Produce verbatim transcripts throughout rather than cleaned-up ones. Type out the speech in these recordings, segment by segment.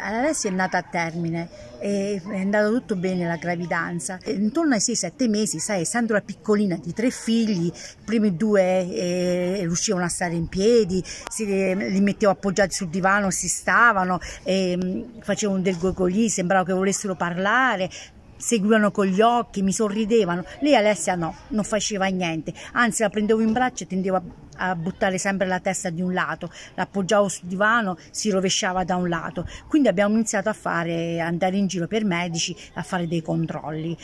Alessia è nata a termine e è andato tutto bene la gravidanza. E intorno ai sei sette mesi, sai, essendo la piccolina di tre figli, i primi due eh, riuscivano a stare in piedi, si, eh, li mettevo appoggiati sul divano, si stavano, eh, facevano del gogolì, sembrava che volessero parlare, seguivano con gli occhi, mi sorridevano. Lei, Alessia, no, non faceva niente, anzi la prendevo in braccio e tendevo a, a buttare sempre la testa di un lato, l'appoggiavo sul divano, si rovesciava da un lato. Quindi abbiamo iniziato a fare, andare in giro per medici a fare dei controlli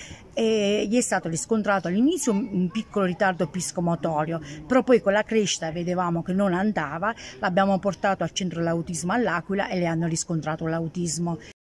e gli è stato riscontrato all'inizio un piccolo ritardo psicomotorio, però poi con la crescita vedevamo che non andava, l'abbiamo portato al centro dell'autismo all'Aquila e le hanno riscontrato l'autismo.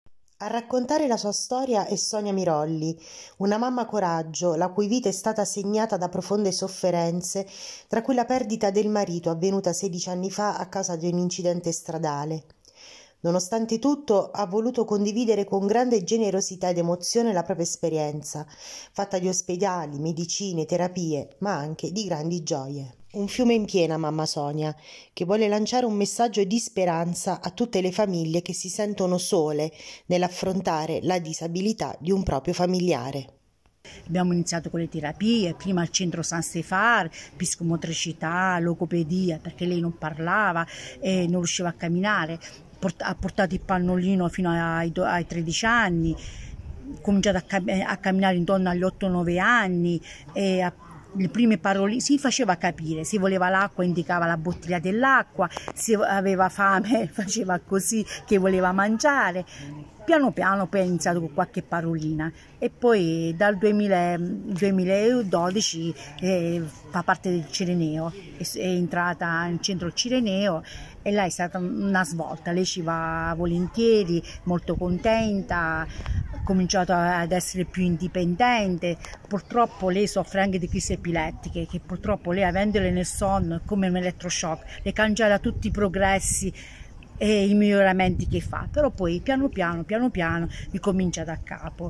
A raccontare la sua storia è Sonia Mirolli, una mamma coraggio, la cui vita è stata segnata da profonde sofferenze, tra cui la perdita del marito avvenuta sedici anni fa a causa di un incidente stradale. Nonostante tutto, ha voluto condividere con grande generosità ed emozione la propria esperienza, fatta di ospedali, medicine, terapie, ma anche di grandi gioie. Un fiume in piena, mamma Sonia, che vuole lanciare un messaggio di speranza a tutte le famiglie che si sentono sole nell'affrontare la disabilità di un proprio familiare. Abbiamo iniziato con le terapie, prima al centro San Stefano, psicomotricità, logopedia, perché lei non parlava e non riusciva a camminare. Ha portato il pannolino fino ai, ai tredici anni, ha cominciato a, cam a camminare intorno agli otto nove anni e a le prime parole si faceva capire, se voleva l'acqua indicava la bottiglia dell'acqua, se aveva fame faceva così che voleva mangiare. Piano piano poi ha iniziato con qualche parolina e poi dal duemila, duemiladodici eh, fa parte del Cireneo, è, è entrata in centro Cireneo e là è stata una svolta, lei ci va volentieri, molto contenta, ha cominciato ad essere più indipendente. Purtroppo lei soffre anche di crisi epilettiche, che purtroppo lei, avendole nel sonno, è come un elettroshock, le cancella tutti i progressi e i miglioramenti che fa, però poi piano piano piano piano ricomincia da capo.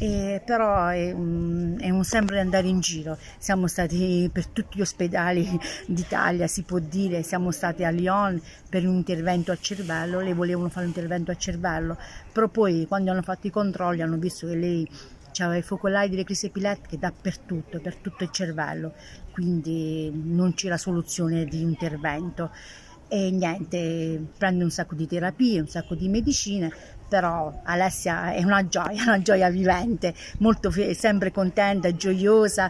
E però è un, è un sempre andare in giro. Siamo stati per tutti gli ospedali d'Italia, si può dire, siamo stati a Lyon per un intervento al cervello, le volevano fare un intervento al cervello, però poi quando hanno fatto i controlli hanno visto che lei c'aveva i focolai delle crisi epilettiche dappertutto, per tutto il cervello, quindi non c'era soluzione di intervento. E niente, prende un sacco di terapie, un sacco di medicine, però Alessia è una gioia, una gioia vivente, molto sempre contenta, gioiosa,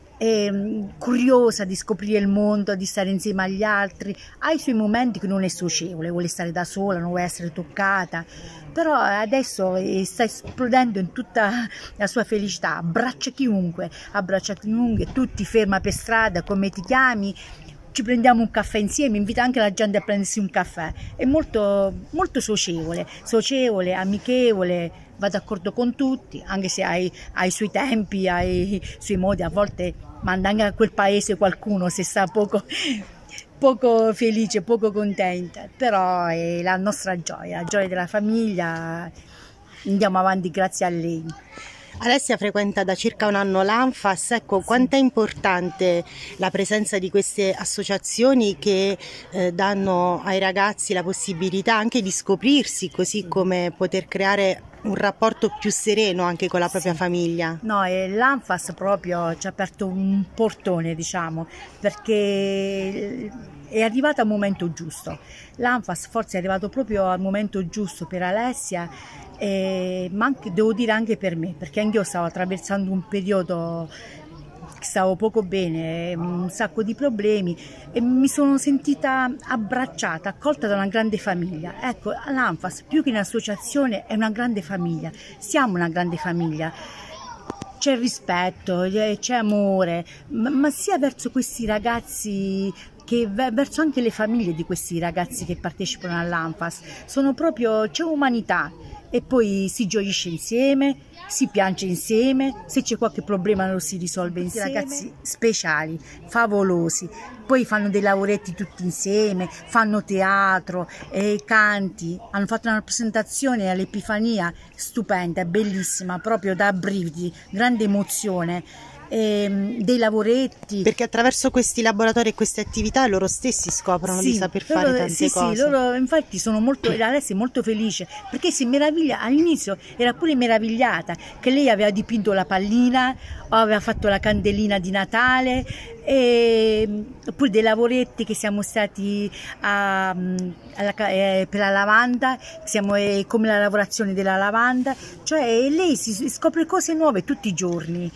e curiosa di scoprire il mondo, di stare insieme agli altri. Ha i suoi momenti che non è socievole, vuole stare da sola, non vuole essere toccata, però adesso sta esplodendo in tutta la sua felicità, abbraccia chiunque, abbraccia chiunque, tu ti ferma per strada, come ti chiami, ci prendiamo un caffè insieme, invita anche la gente a prendersi un caffè, è molto, molto socievole, socievole, amichevole, va d'accordo con tutti, anche se ha i suoi tempi, ha i suoi modi, a volte manda anche a quel paese qualcuno se sta poco, poco felice, poco contenta, però è la nostra gioia, la gioia della famiglia, andiamo avanti grazie a lei. Alessia frequenta da circa un anno l'Anfas, ecco, quanto è importante la presenza di queste associazioni che eh, danno ai ragazzi la possibilità anche di scoprirsi, così come poter creare un rapporto più sereno anche con la propria sì. famiglia. No, l'Anfas proprio ci ha aperto un portone, diciamo, perché è arrivata al momento giusto. L'Anfas forse è arrivato proprio al momento giusto per Alessia, eh, ma anche, devo dire anche per me, perché anch'io stavo attraversando un periodo, stavo poco bene, un sacco di problemi e mi sono sentita abbracciata, accolta da una grande famiglia. Ecco, l'Anfas più che un'associazione è una grande famiglia, siamo una grande famiglia. C'è rispetto, c'è amore, ma sia verso questi ragazzi che verso anche le famiglie di questi ragazzi che partecipano all'Anfas. Sono proprio, c'è umanità e poi si gioisce insieme, si piange insieme, se c'è qualche problema lo si risolve insieme. Ragazzi speciali, favolosi, poi fanno dei lavoretti tutti insieme, fanno teatro, eh, canti, hanno fatto una presentazione all'Epifania stupenda, bellissima, proprio da brividi, grande emozione. ehm, dei lavoretti. Perché attraverso questi laboratori e queste attività loro stessi scoprono Sì, di saper loro- fare tante sì, cose. Sì, loro infatti sono molto, Alessia è molto felice perché si meraviglia, all'inizio era pure meravigliata che lei aveva dipinto la pallina o aveva fatto la candelina di Natale, e oppure dei lavoretti che siamo stati a, alla, eh, per la lavanda, siamo eh, come la lavorazione della lavanda, cioè lei si, si scopre cose nuove tutti i giorni.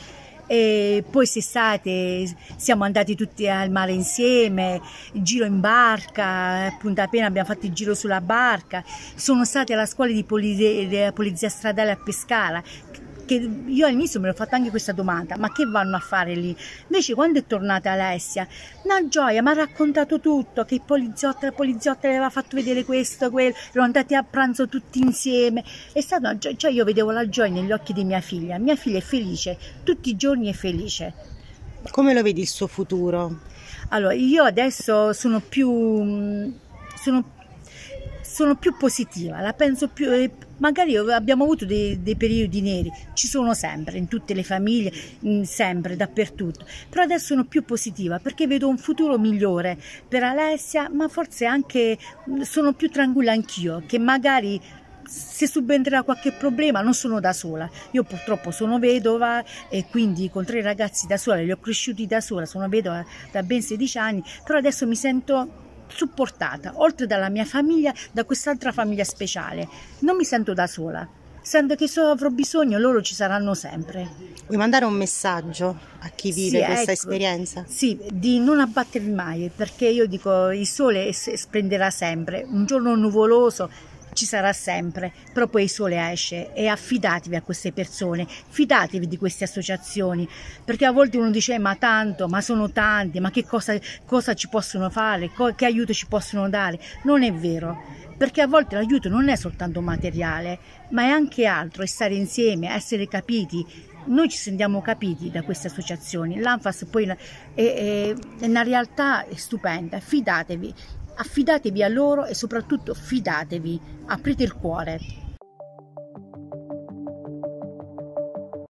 E poi quest'estate siamo andati tutti al mare insieme, il giro in barca, a Punta Pena abbiamo fatto il giro sulla barca, sono stati alla scuola di polizia, polizia stradale a Pescara, che io all'inizio mi ero fatta anche questa domanda, ma che vanno a fare lì? Invece quando è tornata Alessia, una gioia, mi ha raccontato tutto, che il poliziotto, la poliziotta le aveva fatto vedere questo, quello, erano andati a pranzo tutti insieme, è stata una gioia, cioè io vedevo la gioia negli occhi di mia figlia, mia figlia è felice, tutti i giorni è felice. Come lo vedi il suo futuro? Allora, io adesso sono più, sono, sono più positiva, la penso più, eh, magari abbiamo avuto dei, dei periodi neri, ci sono sempre, in tutte le famiglie, in, sempre, dappertutto, però adesso sono più positiva perché vedo un futuro migliore per Alessia, ma forse anche sono più tranquilla anch'io, che magari se subentrerà qualche problema non sono da sola. Io purtroppo sono vedova e quindi con tre ragazzi da sola, li ho cresciuti da sola, sono vedova da ben sedici anni, però adesso mi sento supportata, oltre dalla mia famiglia, da quest'altra famiglia speciale. Non mi sento da sola, sento che se avrò bisogno loro ci saranno sempre. Vuoi mandare un messaggio a chi vive Sì, questa ecco, esperienza? Sì, di non abbattervi mai, perché io dico il sole splenderà sempre, un giorno nuvoloso ci sarà sempre, però poi il sole esce, e affidatevi a queste persone, fidatevi di queste associazioni, perché a volte uno dice ma tanto, ma sono tanti, ma che cosa, cosa ci possono fare, che aiuto ci possono dare? Non è vero, perché a volte l'aiuto non è soltanto materiale, ma è anche altro, è stare insieme, essere capiti. Noi ci sentiamo capiti da queste associazioni, l'Anfas poi è, è, è una realtà stupenda, fidatevi. Affidatevi a loro e soprattutto fidatevi, aprite il cuore.